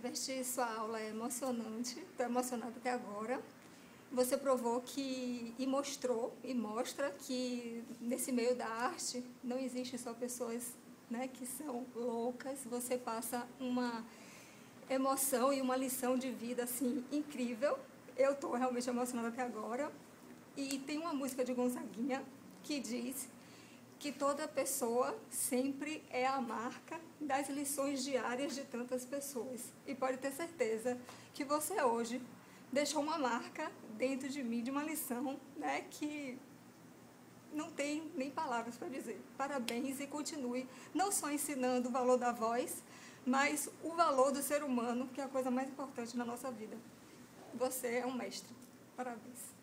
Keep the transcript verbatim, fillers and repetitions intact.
Vesti, sua aula é emocionante, estou emocionada até agora. Você provou que, e mostrou, e mostra que nesse meio da arte não existe só pessoas, né, que são loucas. Você passa uma emoção e uma lição de vida assim, incrível. Eu estou realmente emocionada até agora. E tem uma música de Gonzaguinha que diz que toda pessoa sempre é a marca das lições diárias de tantas pessoas. E pode ter certeza que você hoje deixou uma marca dentro de mim, de uma lição, né, que não tem nem palavras para dizer. Parabéns e continue não só ensinando o valor da voz, mas o valor do ser humano, que é a coisa mais importante na nossa vida. Você é um mestre. Parabéns.